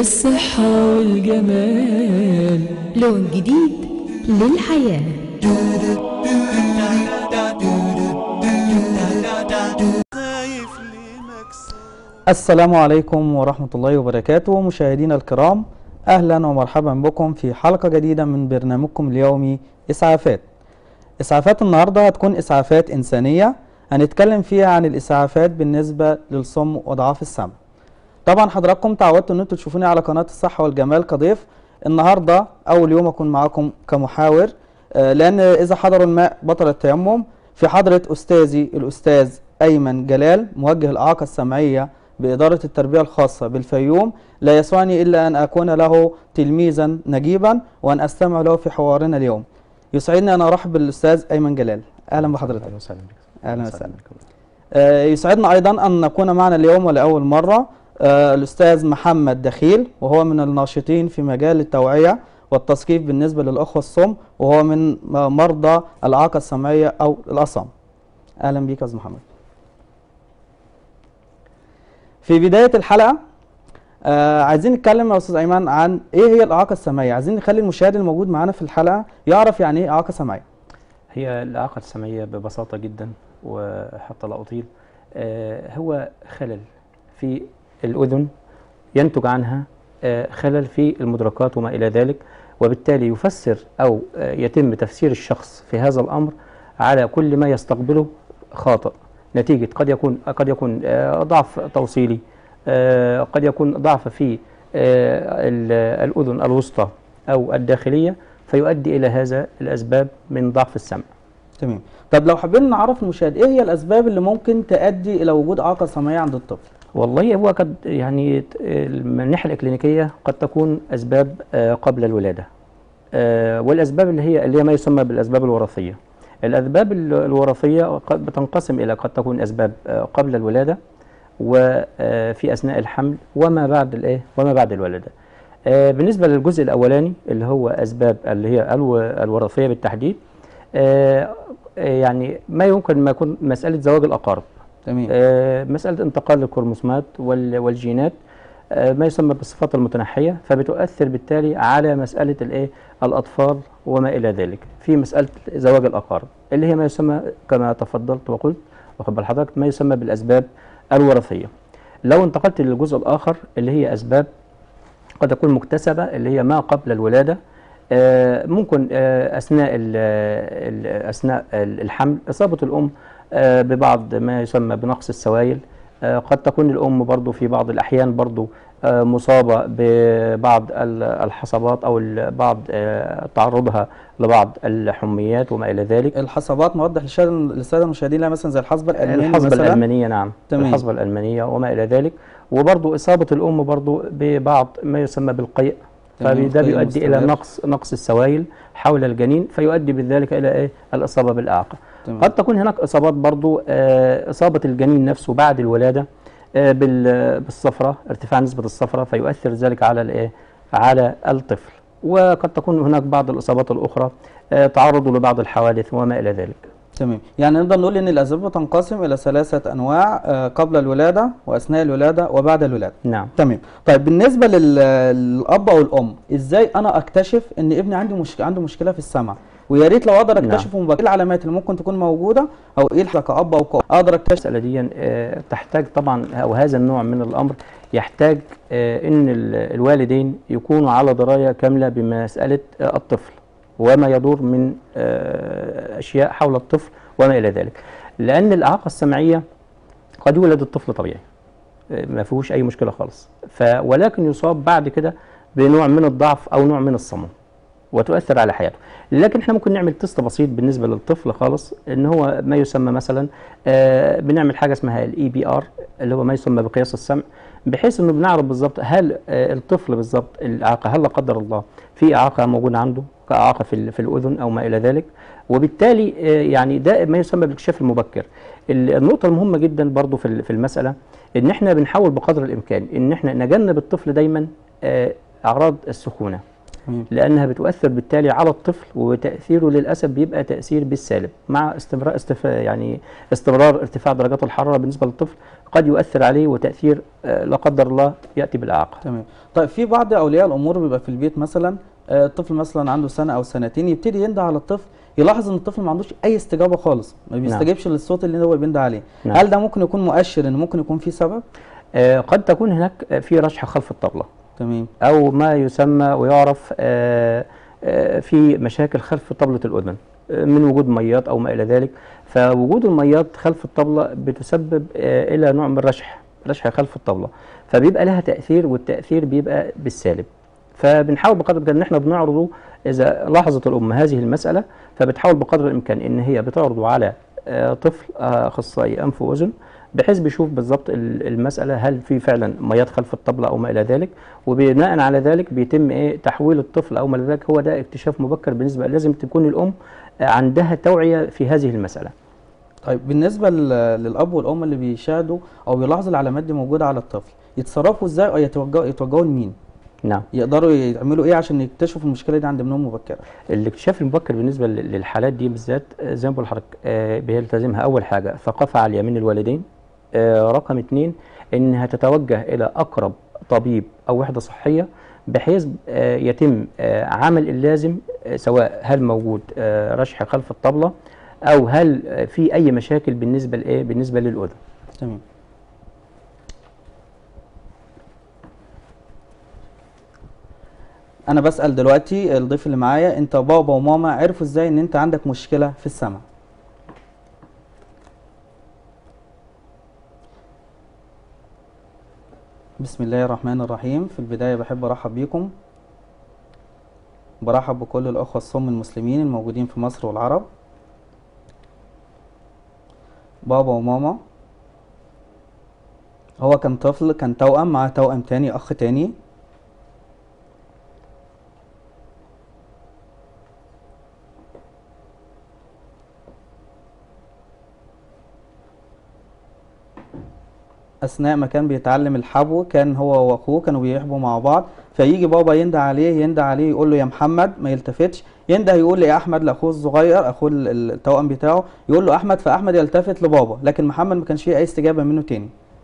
الصحة والجمال، لون جديد للحياة. السلام عليكم ورحمة الله وبركاته. مشاهدينا الكرام، أهلا ومرحبا بكم في حلقة جديدة من برنامجكم اليومي إسعافات. إسعافات النهاردة هتكون إسعافات إنسانية، هنتكلم فيها عن الإسعافات بالنسبة للصم وضعاف السمع. طبعا حضراتكم تعودتوا ان انتوا تشوفوني على قناة الصحة والجمال كضيف. النهاردة أول يوم أكون معاكم كمحاور، لأن إذا حضروا الماء بطل التيمم، في حضرة أستاذي الأستاذ أيمن جلال موجه الإعاقة السمعية بإدارة التربية الخاصة بالفيوم. لا يسعني إلا أن أكون له تلميذا نجيبا وأن أستمع له في حوارنا اليوم. يسعدني أن أرحب بالأستاذ أيمن جلال. أهلا بحضرتك. أهلا وسهلا بك. أهلا وسهلا. يسعدنا أيضا أن نكون معنا اليوم ولأول مرة الأستاذ محمد دخيل، وهو من الناشطين في مجال التوعية والتثقيف بالنسبة للأخوة الصم، وهو من مرضى الإعاقة السمعية أو الأصم. أهلا بك يا أستاذ محمد. في بداية الحلقة عايزين نتكلم يا أستاذ أيمن عن إيه هي الإعاقة السمعية. عايزين نخلي المشاهد الموجود معنا في الحلقة يعرف يعني إيه إعاقة سمعية. هي الإعاقة السمعية ببساطة جدا وحتى لا أطيل، هو خلل في الأذن ينتج عنها خلل في المدركات وما إلى ذلك، وبالتالي يفسر أو يتم تفسير الشخص في هذا الأمر على كل ما يستقبله خاطئ، نتيجة قد يكون ضعف توصيلي، قد يكون ضعف في الأذن الوسطى أو الداخلية، فيؤدي إلى هذا الأسباب من ضعف السمع. تمام. طب لو حابين نعرف المشاهد إيه هي الأسباب اللي ممكن تؤدي إلى وجود إعاقة سمعية عند الطفل؟ والله هو قد يعني من الناحية الإكلينيكية قد تكون أسباب قبل الولادة، والأسباب اللي هي ما يسمى بالأسباب الوراثية. الأسباب الوراثية قد بتنقسم إلى قد تكون أسباب قبل الولادة وفي أثناء الحمل وما بعد الولادة. بالنسبة للجزء الأولاني اللي هو أسباب اللي هي الوراثية بالتحديد، يعني ما يمكن ما يكون مسألة زواج الأقارب، تمام. مسألة انتقال الكروموسومات والجينات، ما يسمى بالصفات المتنحية، فبتؤثر بالتالي على مسألة الأطفال وما إلى ذلك. في مسألة زواج الأقارب اللي هي ما يسمى كما تفضلت وقلت واخد بال حضرتك ما يسمى بالأسباب الوراثية. لو انتقلت للجزء الآخر اللي هي أسباب قد تكون مكتسبة اللي هي ما قبل الولادة، ممكن أثناء الحمل إصابة الأم ببعض ما يسمى بنقص السوائل. قد تكون الأم برضو في بعض الأحيان برضو مصابة ببعض الحصبات أو بعض تعرضها لبعض الحميات وما إلى ذلك. الحصبات نوضح للسادة المشاهدين، مثلا زي الحصبة الألمانية. الحصبة الألمانية، نعم. تمام. الحصبة الألمانية وما إلى ذلك، وبرضو إصابة الأم برضو ببعض ما يسمى بالقيء، فده بيؤدي إلى نقص السوائل حول الجنين، فيؤدي بذلك إلى الإصابة بالإعاقة. قد تكون هناك إصابات برضو، إصابة الجنين نفسه بعد الولادة بالصفرة، ارتفاع نسبة الصفرة، فيؤثر ذلك على الطفل. وقد تكون هناك بعض الإصابات الأخرى تعرض لبعض الحوادث وما إلى ذلك. تمام. يعني نقدر نقول ان الاسباب تنقسم الى 3 انواع، قبل الولاده واثناء الولاده وبعد الولاده. نعم. تمام. طيب بالنسبه للاب او الام، ازاي انا اكتشف ان ابني عنده مشكله في السمع؟ ويا ريت لو اقدر اكتشفه مبكرا. ايه العلامات اللي ممكن تكون موجوده، او ايه كاب او اقدر اكتشف؟ المساله دي تحتاج طبعا، او هذا النوع من الامر يحتاج ان الوالدين يكونوا على درايه كامله بمساله الطفل وما يدور من أشياء حول الطفل وما إلى ذلك، لأن الإعاقة السمعية قد يولد الطفل طبيعي ما فيهوش أي مشكلة خالص، ولكن يصاب بعد كده بنوع من الضعف أو نوع من الصمم وتؤثر على حياته. لكن احنا ممكن نعمل تست بسيط بالنسبة للطفل خالص، ان هو ما يسمى مثلا بنعمل حاجة اسمها EBR اللي هو ما يسمى بقياس السمع، بحيث انه بنعرف بالظبط هل الطفل بالظبط الإعاقة، هل لا قدر الله في إعاقة موجودة عنده كإعاقة في الأذن أو ما إلى ذلك، وبالتالي يعني ده ما يسمى بالاكتشاف المبكر. النقطة المهمة جدا برضو في المسألة ان احنا بنحاول بقدر الإمكان ان احنا نجنب الطفل دايما أعراض السخونة. تمام. لانها بتؤثر بالتالي على الطفل، وتاثيره للاسف بيبقى تاثير بالسالب مع استمرار ارتفاع درجات الحراره بالنسبه للطفل، قد يؤثر عليه وتاثير لا قدر الله ياتي بالاعاقه. تمام. طيب في بعض اولياء الامور بيبقى في البيت مثلا الطفل مثلا عنده سنه او سنتين، يبتدي ينده على الطفل، يلاحظ ان الطفل ما عندوش اي استجابه خالص، ما بيستجيبش للصوت اللي هو بينده عليه. نعم. هل ده ممكن يكون مؤشر ان ممكن يكون في سبب؟ قد تكون هناك في رشح خلف الطبله، تمام. او ما يسمى ويعرف في مشاكل خلف طبله الاذن من وجود ميات او ما الى ذلك. فوجود الميات خلف الطبله بتسبب الى نوع من رشح خلف الطبله، فبيبقى لها تاثير، والتاثير بيبقى بالسالب. فبنحاول بقدر الامكان ان احنا بنعرضه، اذا لاحظت الام هذه المساله فبتحاول بقدر الامكان ان هي بتعرضه على طفل اخصائي انف واذن، بحيث بيشوف بالظبط المساله هل في فعلا ميات خلف الطبله او ما الى ذلك، وبناء على ذلك بيتم تحويل الطفل او ما الى ذلك. هو ده اكتشاف مبكر بالنسبه، لازم تكون الام عندها توعيه في هذه المساله. طيب بالنسبه للاب والام اللي بيشاهدوا او بيلاحظوا العلامات دي موجوده على الطفل، يتصرفوا ازاي او يتوجهوا لمين؟ نعم. يقدروا يعملوا ايه عشان يكتشفوا المشكله دي عند ابنهم مبكرا؟ الاكتشاف المبكر بالنسبه للحالات دي بالذات زي ما بقول لحضرتك بيلتزمها اول حاجه ثقافه عاليه من الوالدين. رقم 2 انها تتوجه الى اقرب طبيب او وحده صحيه، بحيث يتم عمل اللازم، سواء هل موجود رشح خلف الطبله او هل في اي مشاكل بالنسبه للاذن. تمام. انا بسأل دلوقتي الضيف اللي معايا، انت بابا وماما عرفوا ازاي ان انت عندك مشكلة في السمع؟ بسم الله الرحمن الرحيم. في البداية بحب ارحب بيكم، برحب بكل الاخوة الصم المسلمين الموجودين في مصر والعرب. بابا وماما، هو كان طفل، كان توأم، مع توأم تاني، اخ تاني. اثناء ما كان بيتعلم الحبو، كان هو واخوه كانوا بيحبوا مع بعض، فيجي بابا ينده عليه يقول له يا محمد، ما يلتفتش، ينده يقول يا احمد لاخوه الصغير، اخوه التوأم بتاعه، يقول له احمد، فاحمد يلتفت لبابا، لكن محمد ما كانش فيه اي استجابه منه تاني.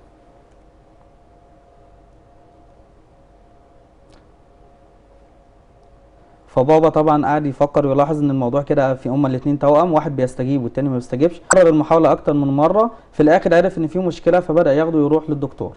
فبابا طبعا قعد يفكر ويلاحظ ان الموضوع كده، في هما الاثنين توأم، واحد بيستجيب والتاني ما بيستجيبش. قرر المحاولة اكتر من مرة، في الاخر عرف ان في مشكلة، فبدأ ياخده يروح للدكتور.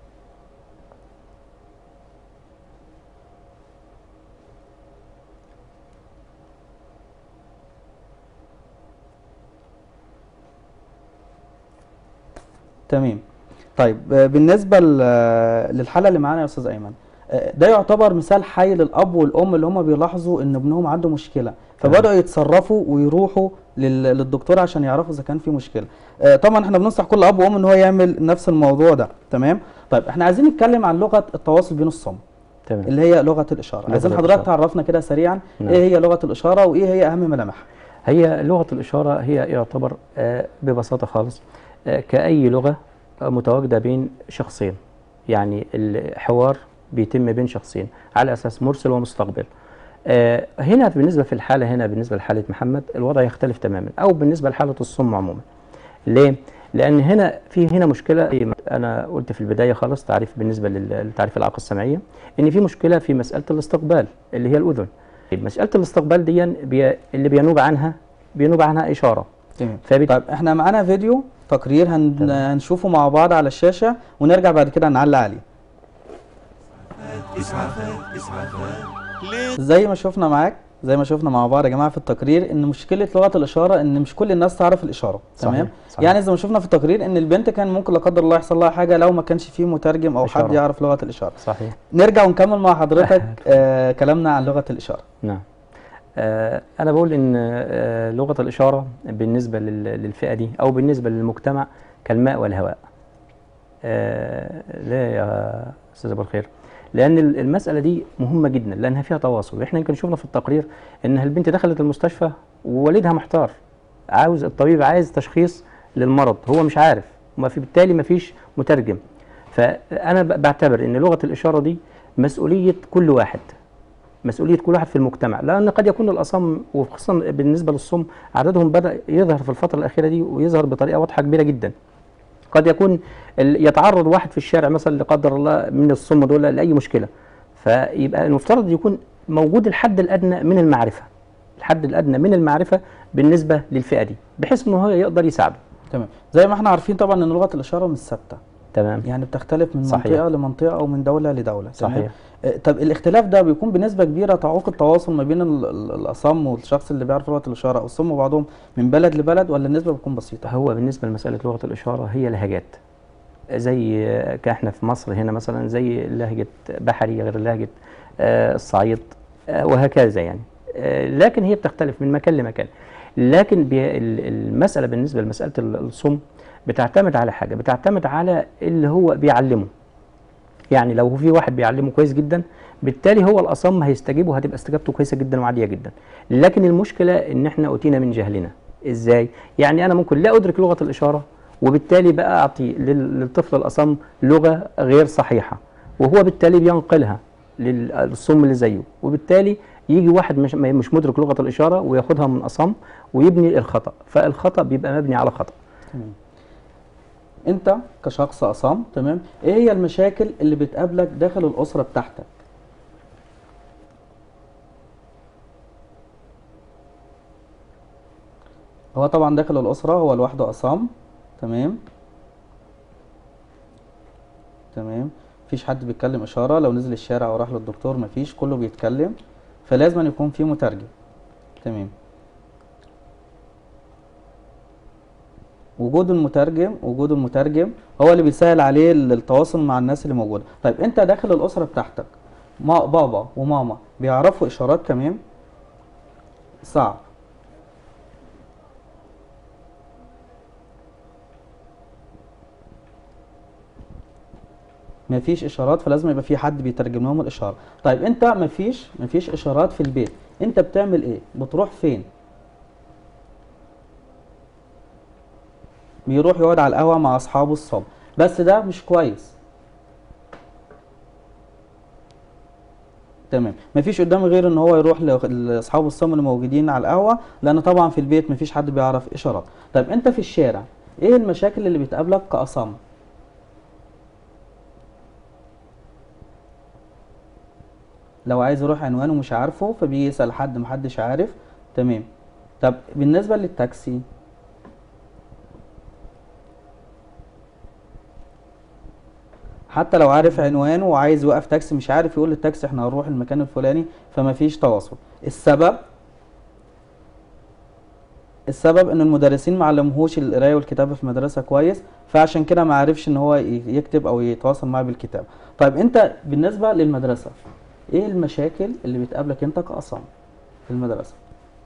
تمام. طيب بالنسبة للحالة اللي معانا يا استاذ ايمن، ده يعتبر مثال حي للاب والام اللي هم بيلاحظوا ان ابنهم عنده مشكله، فبداوا يتصرفوا ويروحوا للدكتور عشان يعرفوا اذا كان في مشكله. طبعا احنا بننصح كل اب وام ان هو يعمل نفس الموضوع ده. تمام. طيب احنا عايزين نتكلم عن لغه التواصل بين الصم، تمام، اللي هي لغه الاشاره. عايزين حضرتك تعرفنا كده سريعا ايه هي لغه الاشاره وايه هي اهم ملامحها؟ هي لغه الاشاره هي يعتبر ببساطه خالص كاي لغه متواجده بين شخصين، يعني الحوار بيتم بين شخصين على اساس مرسل ومستقبل. هنا بالنسبه في الحاله، هنا بالنسبه لحاله محمد الوضع يختلف تماما، او بالنسبه لحاله الصم عموما. ليه؟ لان هنا مشكله. انا قلت في البدايه خالص تعريف بالنسبه لتعريف الاعاقه السمعيه، ان في مشكله في مساله الاستقبال اللي هي الاذن. مساله الاستقبال دي اللي بينوب عنها اشاره. تمام. طيب احنا معانا فيديو تقرير هنشوفه مع بعض على الشاشه، ونرجع بعد كده نعلق عليه. زي ما شفنا مع بعض يا جماعه في التقرير، ان مشكله لغه الاشاره ان مش كل الناس تعرف الاشاره. تمام. صحيح. يعني زي ما شفنا في التقرير ان البنت كان ممكن لا قدر الله يحصل لها حاجه لو ما كانش فيه مترجم او حد يعرف لغه الاشاره. صحيح. نرجع ونكمل مع حضرتك كلامنا عن لغه الاشاره. نعم. انا بقول ان لغه الاشاره بالنسبه للفئه دي او بالنسبه للمجتمع كالماء والهواء. ليه يا استاذ ابو الخير؟ لان المساله دي مهمه جدا، لانها فيها تواصل. احنا يمكن شفنا في التقرير ان البنت دخلت المستشفى ووالدها محتار، الطبيب عايز تشخيص للمرض، هو مش عارف، بالتالي ما فيش مترجم. فانا بعتبر ان لغه الاشاره دي مسؤوليه كل واحد، مسؤوليه كل واحد في المجتمع، لان قد يكون الاصم وخصوصا بالنسبه للصم عددهم بدا يظهر في الفتره الاخيره دي ويظهر بطريقه واضحه كبيره جدا. قد يكون يتعرض واحد في الشارع مثلا لا قدر الله من الصم دول لاي مشكله، فيبقى المفترض يكون موجود الحد الادنى من المعرفه، الحد الادنى من المعرفه بالنسبه للفئه دي، بحيث ان هو يقدر يساعده. تمام. زي ما احنا عارفين طبعا ان لغه الاشاره مش ثابته، تمام، يعني بتختلف من صحيح. منطقه لمنطقه او من دوله لدوله. صحيح. طب الاختلاف ده بيكون بنسبه كبيره تعوق التواصل ما بين الاصم والشخص اللي بيعرف لغه الاشاره او الصم وبعضهم من بلد لبلد، ولا النسبه بتكون بسيطه؟ هو بالنسبه لمساله لغه الاشاره هي لهجات، زي كاحنا في مصر هنا مثلا زي لهجه بحري غير لهجه الصعيد وهكذا يعني. لكن هي بتختلف من مكان لمكان. لكن المساله بالنسبه لمساله الصم بتعتمد على حاجه، بتعتمد على اللي هو بيعلمه. يعني لو في واحد بيعلمه كويس جدا بالتالي هو الاصم هيستجيب وهتبقى استجابته كويسه جدا وعاديه جدا. لكن المشكله ان احنا اوتينا من جهلنا. ازاي؟ يعني انا ممكن لا ادرك لغه الاشاره وبالتالي بقى اعطي للطفل الاصم لغه غير صحيحه، وهو بالتالي بينقلها للصم اللي زيه، وبالتالي يجي واحد مش مدرك لغه الاشاره وياخدها من اصم ويبني الخطا، فالخطا بيبقى مبني على خطا. انت كشخص اصم، تمام، ايه هي المشاكل اللي بتقابلك داخل الاسره بتاعتك؟ هو طبعا داخل الاسره هو لوحده اصم، تمام تمام، مفيش حد بيتكلم اشاره، لو نزل الشارع وراح للدكتور مفيش، كله بيتكلم، فلازم أن يكون في مترجم. تمام. وجود المترجم هو اللي بيسهل عليه التواصل مع الناس اللي موجوده. طيب انت داخل الاسره بتاعتك بابا وماما بيعرفوا اشارات كمان؟ صعب. مفيش اشارات، فلازم يبقى في حد بيترجم لهم الاشاره. طيب انت مفيش اشارات في البيت، انت بتعمل ايه؟ بتروح فين؟ بيروح يقعد على القهوه مع اصحابه الصبح، بس ده مش كويس. تمام. مفيش قدامه غير ان هو يروح لاصحابه الصم اللي موجودين على القهوه، لان طبعا في البيت مفيش حد بيعرف اشارات. طيب انت في الشارع ايه المشاكل اللي بتقابلك كاصم؟ لو عايز يروح عنوان ومش عارفه فبيجي يسأل حد محدش عارف. تمام. طب بالنسبة للتاكسي، حتى لو عارف عنوانه وعايز يوقف تاكسي مش عارف يقول للتاكسي احنا هنروح المكان الفلاني، فما فيش تواصل. السبب ان المدرسين ما علموهوش القرايه والكتابه في المدرسه كويس، فعشان كده ما عرفش ان هو يكتب او يتواصل معاه بالكتابه. طيب انت بالنسبه للمدرسه ايه المشاكل اللي بتقابلك انت كأصم في المدرسة؟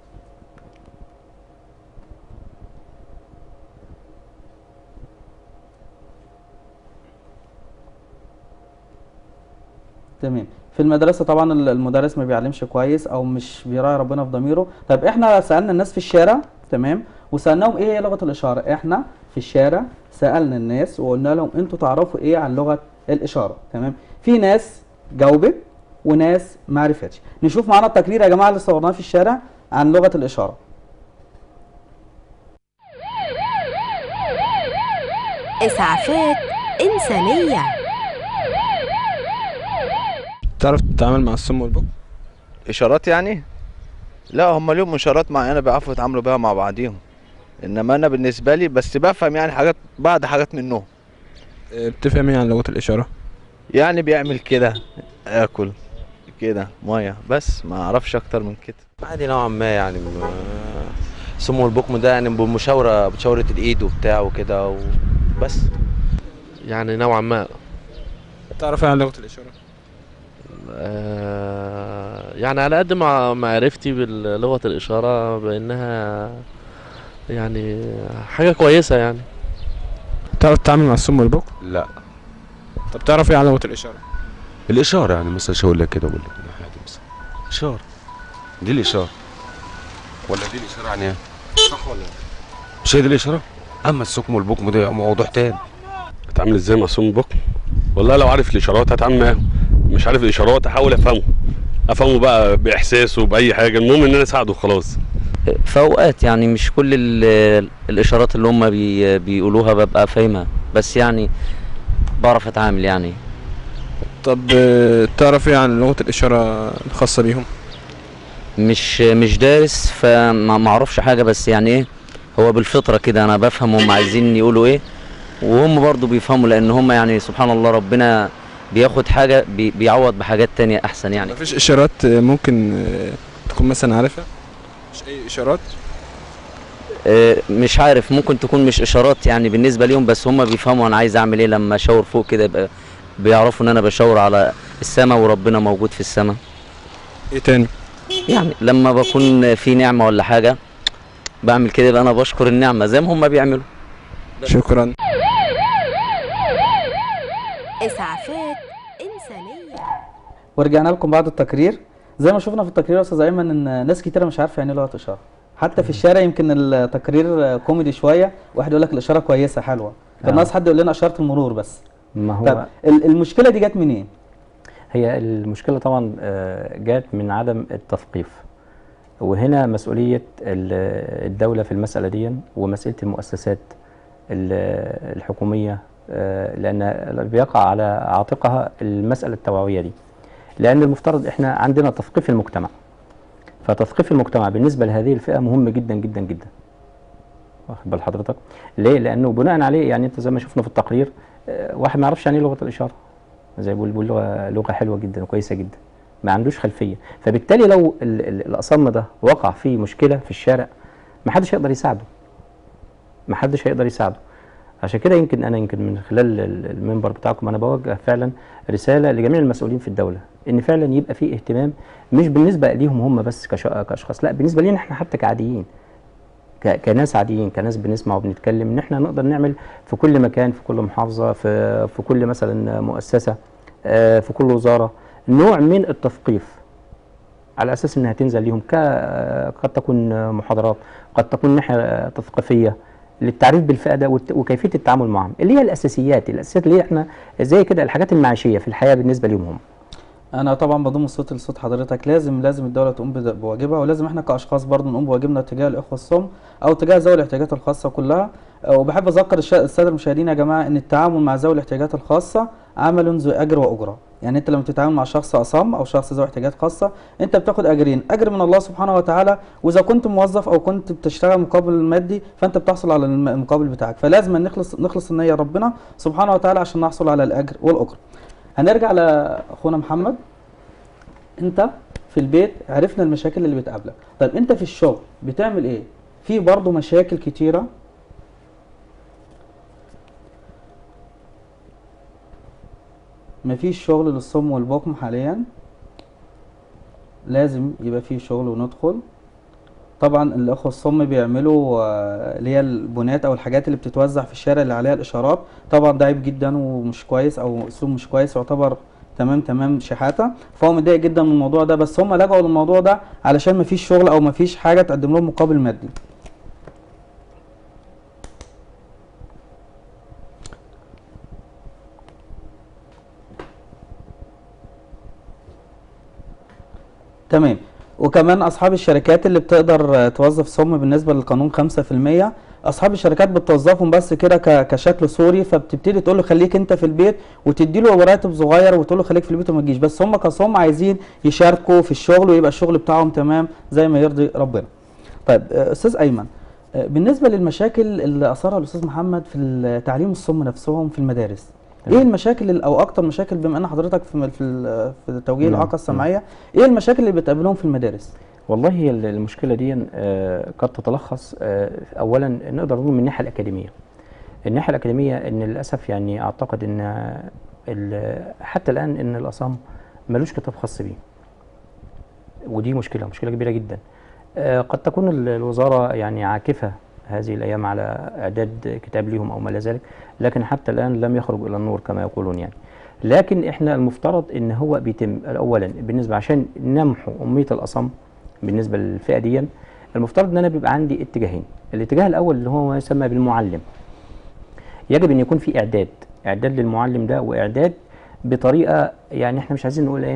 تمام. في المدرسة طبعا المدرس ما بيعلمش كويس او مش بيراعي ربنا في ضميره. طيب احنا سألنا الناس في الشارع، تمام، وسألناهم ايه هي لغة الاشارة. احنا في الشارع سألنا الناس وقلنا لهم انتوا تعرفوا ايه عن لغة الاشارة، تمام. في ناس جاوبت وناس ما عرفتش. نشوف معانا التقرير يا جماعه اللي صورناه في الشارع عن لغه الاشاره. إسعافات إنسانية. تعرف تتعامل مع الصم والبكم؟ اشارات يعني؟ لا، هم لهم اشارات معينه بيعرفوا يتعاملوا بيها مع بعضيهم، انما انا بالنسبه لي بس بفهم يعني بعض حاجات منهم. بتفهم ايه عن لغه الاشاره؟ يعني بيعمل كده، اكل كده، ميه، بس ما اعرفش اكتر من كده. عادي نوعا ما يعني. الصم والبكم ده يعني بمشاوره الايد وبتاع وكده وبس، يعني نوعا ما. تعرف ايه عن لغه الاشاره؟ يعني على قد ما معرفتي بلغه الاشاره بانها يعني حاجه كويسه يعني. تعرف تتعامل مع الصم والبكم؟ لا. طب تعرف ايه عن لغه الاشاره؟ الاشاره يعني مثلا شاور لك كده، اقول لك مثلا اشاره، دي الاشاره ولا دي الاشاره يعني ايه؟ صح ولا لا؟ مش هي دي الاشاره؟ اما السكم والبكم ده موضوع تاني. اتعامل ازاي مع الصم والبكم؟ والله لو عارف الاشارات هتعامل معاهم، مش عارف الاشارات احاول افهمه، افهمه بقى باحساسه باي حاجه، المهم ان انا اساعده خلاص. في اوقات يعني مش كل الاشارات اللي هم بيقولوها ببقى فاهمها، بس يعني بعرف اتعامل يعني. طب تعرف ايه عن لغة الاشارة الخاصة بيهم؟ مش دارس فما اعرفش حاجه، بس يعني ايه، هو بالفطره كده انا بفهم هم عايزين يقولوا ايه، وهم برضو بيفهموا، لان هم يعني سبحان الله ربنا بياخد حاجه بيعوض بحاجات تانية احسن يعني. مفيش اشارات ممكن تكون مثلا عارفها؟ مش اي اشارات؟ مش عارف، ممكن تكون مش اشارات يعني بالنسبه ليهم، بس هم بيفهموا انا عايز اعمل ايه. لما اشاور فوق كده يبقى بيعرفوا ان انا بشاور على السماء وربنا موجود في السماء. ايه تاني؟ يعني لما بكون في نعمه ولا حاجه بعمل كده، يبقى انا بشكر النعمه زي ما هم بيعملوا. شكرا. إسعافات إنسانية. ورجعنا لكم بعد التقرير. زي ما شفنا في التقرير يا استاذ ايمن ان ناس كتيره مش عارفه يعني ايه لغه اشاره. حتى في الشارع يمكن التقرير كوميدي شويه، واحد يقول لك الاشاره كويسه حلوه، طب ناقص حد يقول لنا اشاره المرور بس. ما هو طب المشكله دي جت منين؟ هي المشكله طبعا جات من عدم التثقيف، وهنا مسؤوليه الدوله في المساله دي، ومساله المؤسسات الحكوميه، لان بيقع على عاتقها المساله التوعويه دي، لان المفترض احنا عندنا تثقيف المجتمع، فتثقيف المجتمع بالنسبه لهذه الفئه مهم جدا جدا جدا. واخد بال حضرتك؟ ليه؟ لانه بناء عليه يعني انت زي ما شفنا في التقرير واحد ما يعرفش يعني ايه لغه الاشاره، زي ما بيقول لغه حلوه جدا وكويسه جدا، ما عندوش خلفيه، فبالتالي لو الاصم ده وقع في مشكله في الشارع ما حدش هيقدر يساعده، ما حدش هيقدر يساعده. عشان كده يمكن من خلال المنبر بتاعكم انا بوجه فعلا رساله لجميع المسؤولين في الدوله، ان فعلا يبقى في اهتمام مش بالنسبه ليهم هم بس كاشخاص، لا بالنسبه لينا احنا حتى كعاديين، كناس عاديين، كناس بنسمع وبنتكلم، ان احنا نقدر نعمل في كل مكان، في كل محافظه، في كل مثلا مؤسسه، في كل وزاره نوع من التثقيف، على اساس انها تنزل ليهم قد تكون محاضرات، قد تكون ناحيه تثقيفيه للتعريف بالفئه ده وكيفيه التعامل معهم، اللي هي الاساسيات اللي هي احنا زي كده الحاجات المعيشيه في الحياه بالنسبه ليهم هم. انا طبعا بضم الصوت لصوت حضرتك، لازم الدوله تقوم بواجبها، ولازم احنا كاشخاص برضه نقوم بواجبنا تجاه الاخوه الصم او تجاه ذوي الاحتياجات الخاصه كلها. وبحب اذكر الساده المشاهدين يا جماعه ان التعامل مع ذوي الاحتياجات الخاصه عمل ذو اجر واجره. يعني انت لما تتعامل مع شخص اصم او شخص ذوي احتياجات خاصه انت بتاخد اجرين، اجر من الله سبحانه وتعالى، واذا كنت موظف او كنت بتشتغل مقابل مادي فانت بتحصل على المقابل بتاعك، فلازم نخلص النيه ربنا سبحانه وتعالى عشان نحصل على الاجر والاجر. هنرجع لاخونا محمد. انت في البيت عرفنا المشاكل اللي بتقابلك، طيب انت في الشغل بتعمل ايه؟ في برضه مشاكل كتيره. مفيش شغل للصم والبكم حاليا، لازم يبقى فيه شغل وندخل. طبعا الاخوه الصم بيعملوا اللي هي البنات او الحاجات اللي بتتوزع في الشارع اللي عليها الاشارات، طبعا ده عيب جدا ومش كويس او اسلوب مش كويس، يعتبر تمام شحاته، فهو متضايق جدا من الموضوع ده، بس هم لجأوا للموضوع ده علشان مفيش شغل او مفيش حاجه تقدم لهم مقابل مادي. تمام. وكمان اصحاب الشركات اللي بتقدر توظف صم بالنسبه للقانون 5%، اصحاب الشركات بتوظفهم بس كده كشكل صوري، فبتبتدي تقول له خليك انت في البيت وتدي له راتب صغير وتقول له خليك في البيت وما تجيش، بس هم كصم عايزين يشاركوا في الشغل ويبقى الشغل بتاعهم تمام زي ما يرضي ربنا. طيب استاذ ايمن، بالنسبه للمشاكل اللي اثرها الاستاذ محمد في تعليم الصم نفسهم في المدارس، ايه المشاكل او اكتر مشاكل بما ان حضرتك في توجيه الاعاقه السمعيه، ايه المشاكل اللي بتقابلهم في المدارس؟ والله هي المشكله دي قد تتلخص اولا نقدر نقول من الناحيه الاكاديميه. الناحيه الاكاديميه ان للاسف يعني اعتقد ان حتى الان ان الاصم ملوش كتاب خاص بيه، ودي مشكله كبيره جدا. قد تكون الوزاره يعني عاكفه هذه الايام على اعداد كتاب ليهم او ما الى ذلك، لكن حتى الان لم يخرج الى النور كما يقولون يعني. لكن احنا المفترض ان هو بيتم اولا بالنسبه عشان نمحو اميه الاصم بالنسبه للفئه دي، المفترض ان انا بيبقى عندي اتجاهين. الاتجاه الاول اللي هو ما يسمى بالمعلم، يجب ان يكون في اعداد للمعلم ده، واعداد بطريقه يعني احنا مش عايزين نقول ايه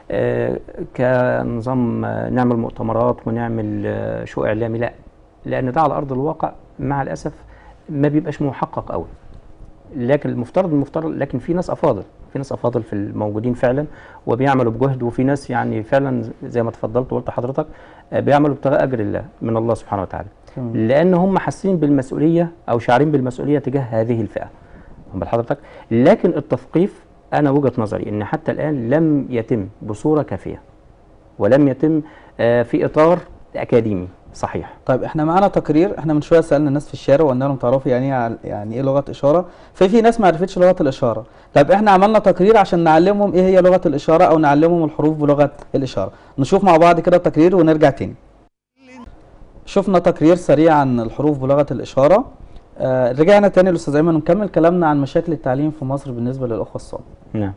كنظام نعمل مؤتمرات ونعمل شو اعلامي، لا، لان ده على ارض الواقع مع الاسف ما بيبقاش محقق قوي. لكن المفترض لكن في ناس افاضل، في الموجودين فعلا وبيعملوا بجهد، وفي ناس يعني فعلا زي ما تفضلت وقلت حضرتك بيعملوا ابتغاء اجر الله من الله سبحانه وتعالى، لان هم حاسين بالمسؤوليه او شاعرين بالمسؤوليه تجاه هذه الفئه. واخد حضرتك؟ لكن التثقيف انا وجهه نظري ان حتى الان لم يتم بصوره كافيه، ولم يتم في اطار اكاديمي صحيح. طيب احنا معانا تقرير، احنا من شويه سالنا الناس في الشارع وقلنا لهم تعرفوا يعني ايه لغه اشاره، ففي ناس ما عرفتش لغه الاشاره. طيب احنا عملنا تقرير عشان نعلمهم ايه هي لغه الاشاره او نعلمهم الحروف بلغه الاشاره. نشوف مع بعض كده التقرير ونرجع تاني. شفنا تقرير سريع عن الحروف بلغه الاشاره. رجعنا تاني للاستاذ ايمن ونكمل كلامنا عن مشاكل التعليم في مصر بالنسبه للاخوه الصم. نعم.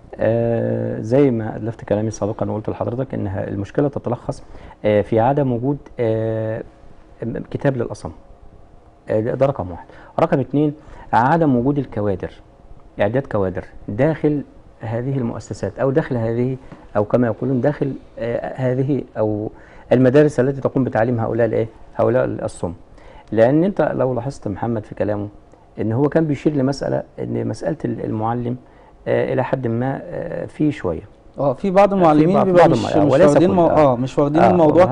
زي ما ألفت كلامي سابقا وقلت لحضرتك ان المشكله تتلخص في عدم وجود كتاب للأصم. ده رقم واحد. رقم اتنين، عدم وجود الكوادر، اعداد كوادر داخل هذه المؤسسات او داخل هذه او كما يقولون داخل هذه او المدارس التي تقوم بتعليم هؤلاء الصم. لان انت لو لاحظت محمد في كلامه ان هو كان بيشير لمساله ان مساله المعلم الى حد ما في شويه في بعض المعلمين بيبقى مش واخدين الموضوع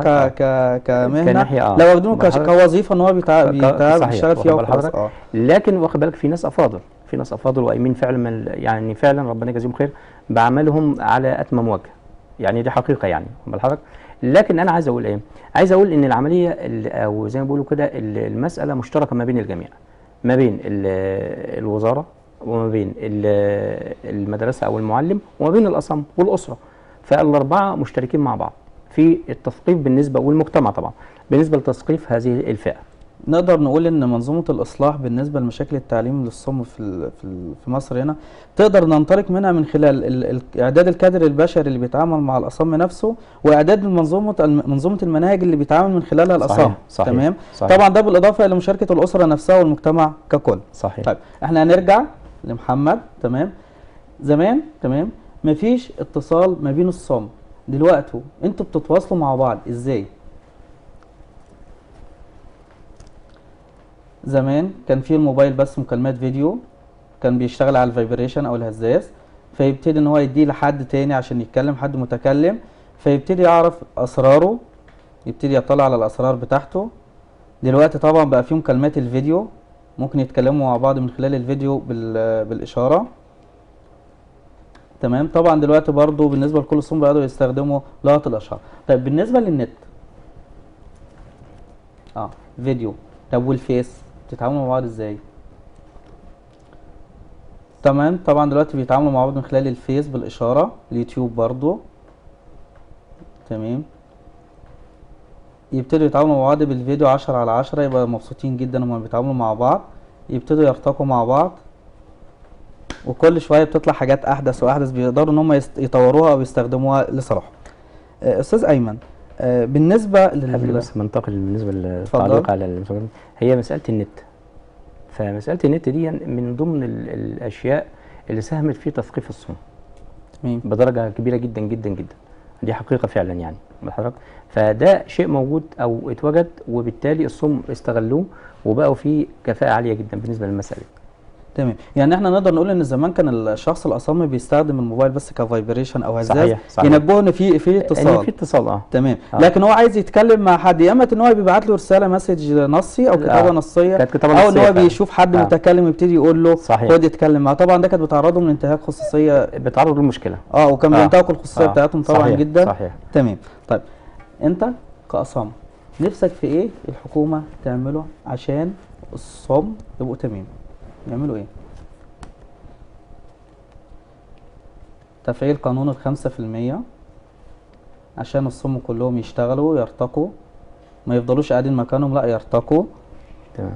كمهنه، لو واخدينه كوظيفه ان هو بيشتغل فيها وخلاص. لكن واخد بالك في ناس افاضل وقايمين فعلا، يعني فعلا ربنا يجازيهم خير بعملهم على اتمم وجه، يعني دي حقيقه يعني بالحضرتك. لكن انا عايز اقول ايه؟ عايز اقول ان العمليه او زي ما بيقولوا كده المساله مشتركه ما بين الجميع، ما بين الوزاره وما بين المدرسه او المعلم وما بين الاصم والاسره. فالاربعه مشتركين مع بعض في التثقيف بالنسبه والمجتمع طبعا بالنسبه لتثقيف هذه الفئه. نقدر نقول ان منظومه الاصلاح بالنسبه لمشاكل التعليم للصم في مصر هنا تقدر ننطلق منها من خلال اعداد الكادر البشري اللي بيتعامل مع الاصم نفسه، واعداد منظومه المناهج اللي بيتعامل من خلالها الاصم. صحيح. تمام. صحيح. طبعا ده بالاضافه الى مشاركه الاسره نفسها والمجتمع ككل. صحيح. طيب احنا هنرجع لمحمد. تمام. زمان مفيش اتصال ما بين الصم، دلوقتي انتوا بتتواصلوا مع بعض ازاي؟ زمان كان في الموبايل بس مكالمات فيديو، كان بيشتغل على الفايبريشن او الهزاز، فيبتدي ان هو يديه لحد تاني عشان يتكلم، حد متكلم، فيبتدي يعرف اسراره، يبتدي يطلع على الاسرار بتاعته. دلوقتي طبعا بقى في مكالمات الفيديو، ممكن يتكلموا مع بعض من خلال الفيديو بالاشاره. تمام. طبعا دلوقتي برضو بالنسبه لكل الصم بقوا يستخدموا لغه الاشاره. طيب بالنسبه للنت فيديو، طب والفيس بتتعاملوا مع بعض ازاي؟ تمام. طبعا دلوقتي بيتعاملوا مع بعض من خلال الفيس بالاشاره، اليوتيوب برضو. تمام. يبتدوا يتعاملوا مع بعض بالفيديو 10/10، يبقى مبسوطين جدا هما بيتعاملوا مع بعض، يبتدوا يرتقوا مع بعض، وكل شويه بتطلع حاجات احدث واحدث بيقدروا ان هم يطوروها او يستخدموها لصالحهم. استاذ ايمن، بالنسبه قبل بس ما ننتقل بالنسبه للتعليق على هي مساله النت. فمساله النت دي من ضمن الاشياء اللي ساهمت في تثقيف الصم بدرجه كبيره جدا جدا جدا. دي حقيقه فعلا يعني بحضرتك. فده شيء موجود او اتوجد، وبالتالي الصم استغلوه وبقوا فيه كفاءه عاليه جدا بالنسبه للمساله. تمام. يعني احنا نقدر نقول ان زمان كان الشخص الاصم بيستخدم الموبايل بس كفايبريشن او هزاز، ينبهه ان في اتصال. في اتصال تمام. لكن هو عايز يتكلم مع حد، يا اما ان هو بيبعت له رساله مسج نصي او كتابه نصيه، او ان هو بيشوف حد متكلم يبتدي يقول له خد يتكلم معاه. طبعا ده كانت بتعرضه من انتهاك خصوصيه، بتعرض لمشكله وكان بينتهكوا الخصوصيه بتاعتهم طبعا. صحيح. جدا. صحيح. تمام. طيب انت كاصم نفسك في ايه الحكومه تعمله عشان الصم يبقوا تمام؟ يعملوا ايه؟ تفعيل قانون ال5% عشان الصم كلهم يشتغلوا يرتقوا، ما يفضلوش قاعدين مكانهم، لا يرتقوا. تمام.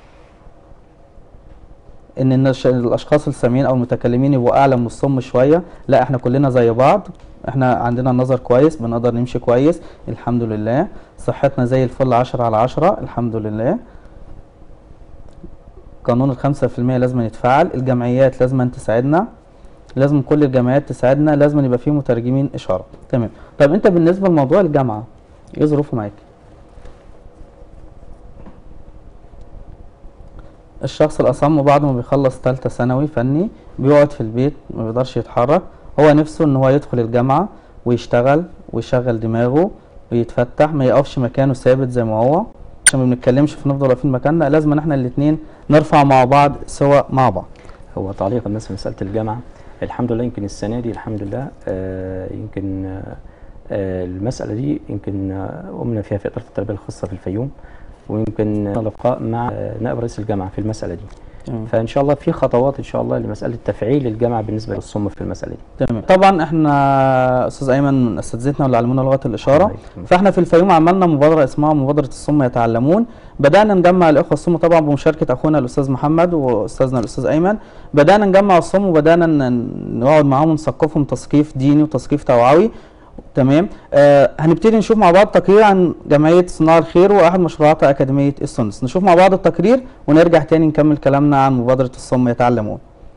ان الاشخاص السامعين او المتكلمين يبقوا اعلى من الصم شويه، لا احنا كلنا زي بعض، احنا عندنا النظر كويس، بنقدر نمشي كويس الحمد لله، صحتنا زي الفل 10/10 الحمد لله. قانون ال5% لازم يتفعل، الجمعيات لازم تساعدنا. لازم كل الجامعات تساعدنا، لازم يبقى فيه مترجمين اشاره. تمام. طب انت بالنسبه لموضوع الجامعه ايه ظروفه معاك؟ الشخص الأصم بعد ما بيخلص تالتة ثانوي فني بيقعد في البيت ما بيقدرش يتحرك، هو نفسه ان هو يدخل الجامعة ويشتغل ويشغل دماغه ويتفتح، ما يقفش مكانه ثابت زي ما هو، عشان ما بنتكلمش في نفضل واقفين مكاننا، لازم ان احنا الاتنين نرفع مع بعض سوا مع بعض. هو تعليقا بس في مسألة الجامعة، الحمد لله يمكن السنة دي الحمد لله يمكن المسألة دي يمكن قمنا فيها في إدارة التربية الخاصة في الفيوم، ويمكن لقاء مع نائب رئيس الجامعة في المسألة دي. فإن شاء الله في خطوات إن شاء الله لمسألة تفعيل الجامعة بالنسبة للصم في المسألة دي. تمام. طبعا احنا استاذ ايمن من اساتذتنا واللي علمونا لغه الاشاره، فاحنا في الفيوم عملنا مبادره اسمها مبادره الصم يتعلمون، بدانا نجمع الاخوه الصم طبعا بمشاركه اخونا الاستاذ محمد واستاذنا الاستاذ ايمن، بدانا نجمع الصم وبدانا نقعد معاهم ونثقفهم تثقيف ديني وتثقيف توعوي. تمام. هنبتدي نشوف مع بعض تقرير عن جمعيه صناع الخير واحد مشروعات اكاديميه السندس، نشوف مع بعض التقرير ونرجع تاني نكمل كلامنا عن مبادره الصم يتعلمون.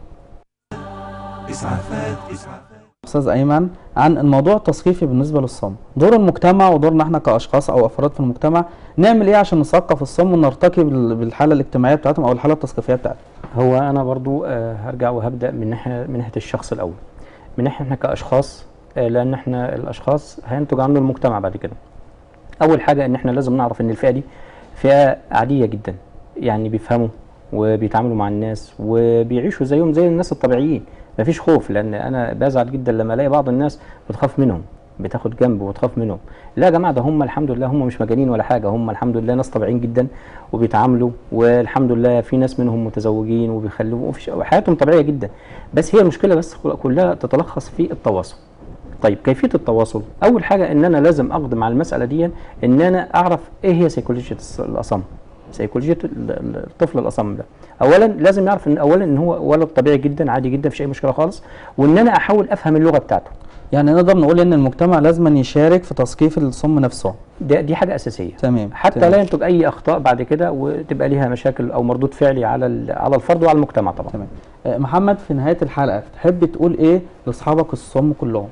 استاذ ايمن، عن الموضوع التثقيفي بالنسبه للصم، دور المجتمع ودورنا احنا كاشخاص او افراد في المجتمع، نعمل ايه عشان نثقف الصم ونرتقي بالحاله الاجتماعيه بتاعتهم او الحاله التثقيفيه بتاعتهم؟ هو انا برضو هرجع وهبدا من ناحيه الشخص الاول، من ناحيه احنا كاشخاص، لان احنا الاشخاص هينتج عنه المجتمع بعد كده. اول حاجه ان احنا لازم نعرف ان الفئه دي فئه عاديه جدا، يعني بيفهموا وبيتعاملوا مع الناس وبيعيشوا زيهم زي الناس الطبيعيين، مفيش خوف. لان انا بزعل جدا لما الاقي بعض الناس بتخاف منهم، بتاخد جنب وتخاف منهم. لا يا جماعه، ده هم الحمد لله هم مش مجانين ولا حاجه، هم الحمد لله ناس طبيعيين جدا وبيتعاملوا، والحمد لله في ناس منهم متزوجين وبيخلوا حياتهم طبيعيه جدا. بس هي المشكله بس كلها تتلخص في التواصل. طيب كيفيه التواصل؟ اول حاجه ان انا لازم اقدم على المساله دي ان انا اعرف ايه هي سيكولوجيه الاصم، سيكولوجيه الطفل الاصم ده. اولا لازم يعرف ان اولا ان هو ولد طبيعي جدا عادي جدا، مفيش اي مشكله خالص، وان انا احاول افهم اللغه بتاعته. يعني نقدر نقول ان المجتمع لازم يشارك في تثقيف الصم نفسه. دي حاجه اساسيه. تمام. حتى تمام. لا ينتج اي اخطاء بعد كده وتبقى ليها مشاكل او مردود فعلي على الفرد وعلى المجتمع طبعا. تمام. محمد، في نهايه الحلقه تحب تقول ايه لاصحابك الصم كلهم؟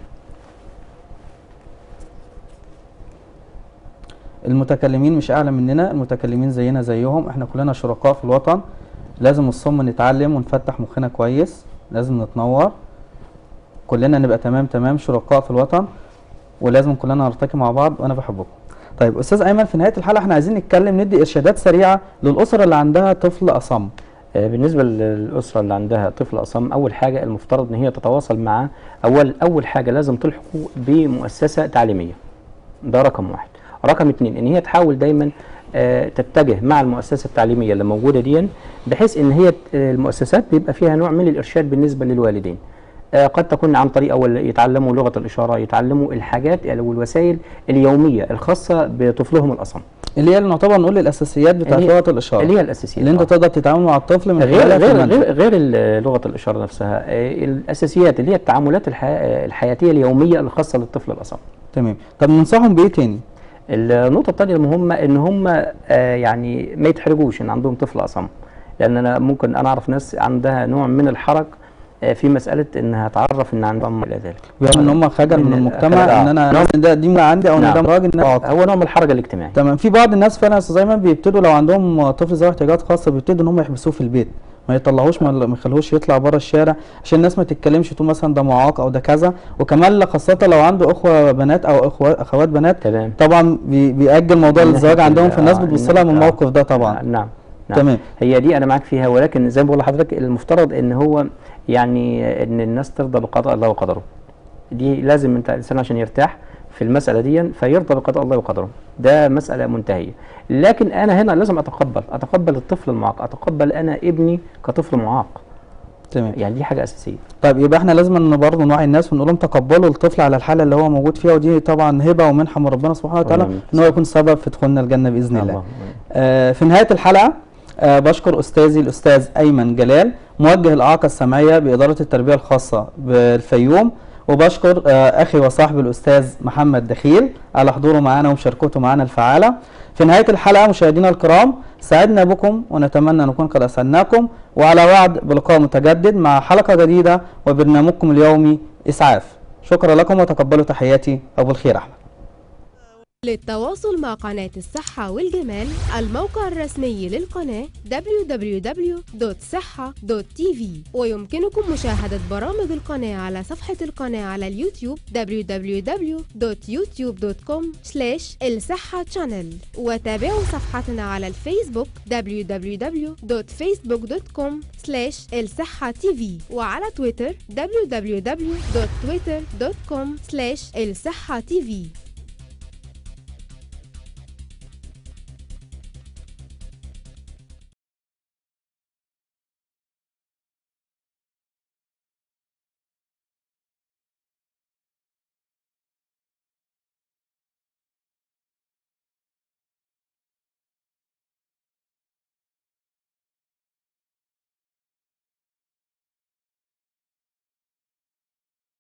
المتكلمين مش اعلى مننا، المتكلمين زينا زيهم، احنا كلنا شركاء في الوطن، لازم الصم نتعلم ونفتح مخنا كويس، لازم نتنور، كلنا نبقى تمام شركاء في الوطن، ولازم كلنا نرتقي مع بعض، وانا بحبكم. طيب استاذ ايمن، في نهايه الحلقه احنا عايزين نتكلم ندي ارشادات سريعه للاسره اللي عندها طفل اصم. بالنسبه للاسره اللي عندها طفل اصم، اول حاجه المفترض ان هي تتواصل مع اول حاجه لازم تلحقه بمؤسسه تعليميه، ده رقم واحد. رقم اتنين ان هي تحاول دايما تتجه مع المؤسسه التعليميه اللي موجوده دي، بحيث ان هي المؤسسات بيبقى فيها نوع من الارشاد بالنسبه للوالدين. قد تكون عن طريق أول يتعلموا لغه الاشاره، يتعلموا الحاجات او الوسائل اليوميه الخاصه بطفلهم الاصم، اللي هي نعتبر نقول الاساسيات بتاعت لغه الاشاره، اللي هي الاساسيات اللي انت تقدر تتعامل مع الطفل من غير لغه الاشاره نفسها، الاساسيات اللي هي التعاملات الحياتيه اليوميه الخاصه للطفل الاصم. تمام. طب ننصحهم بايه تاني؟ النقطه الثانيه المهمه ان هم يعني ما يتحرجوش ان عندهم طفل اصم، لان انا ممكن اعرف ناس عندها نوع من الحرج في مساله انها تعرف ان عندهم الى ذلك، بيعمل ان هم خجل من المجتمع، ان انا ده دي عندي او ان ده راجل، هو نوع من الحرج الاجتماعي. تمام. في بعض الناس فعلا زي ما بيبتدوا لو عندهم طفل ذوي احتياجات خاصه بيبتدوا ان هم يحبسوه في البيت، ما يطلعوش ما يخلوش يطلع بره الشارع عشان الناس ما تتكلمش تقول مثلا ده معاق او ده كذا، وكمان خاصه لو عنده اخوه بنات او اخوات بنات. تمام. طبعا بيأجل موضوع الزواج عندهم، فالناس بتبص لها من الموقف ده طبعا. نعم. تمام. هي دي انا معاك فيها، ولكن زي ما بقول لحضرتك المفترض ان هو يعني ان الناس ترضى بقضاء الله وقدره. دي لازم انت الانسان عشان يرتاح في المساله دي فيرضى بقضاء الله وقدره، ده مساله منتهيه. لكن انا هنا لازم اتقبل الطفل المعاق، اتقبل انا ابني كطفل معاق. تمام. يعني دي حاجه اساسيه. طيب يبقى احنا لازم برضه نوعي الناس ونقول لهم تقبلوا الطفل على الحاله اللي هو موجود فيها، ودي طبعا هبه ومنحه من ربنا سبحانه وتعالى ان هو يكون سبب في دخولنا الجنه باذن الله. في نهايه الحلقه بشكر استاذي الاستاذ ايمن جلال، موجه الاعاقه السمعيه باداره التربيه الخاصه بالفيوم، وبشكر أخي وصاحبي الأستاذ محمد دخيل على حضوره معنا ومشاركته معنا الفعالة. في نهاية الحلقة مشاهدينا الكرام، سعدنا بكم ونتمنى أن نكون قد أسعدناكم، وعلى وعد بلقاء متجدد مع حلقة جديدة وبرنامجكم اليومي إسعاف. شكرا لكم وتقبلوا تحياتي أبو الخير أحمد. للتواصل مع قناة الصحة والجمال، الموقع الرسمي للقناة www.صحة.tv، ويمكنكم مشاهدة برامج القناة على صفحة القناة على اليوتيوب www.youtube.com/الصحة channel، وتابعوا صفحتنا على الفيسبوك www.facebook.com/الصحة tv، وعلى تويتر www.twitter.com/الصحة tv.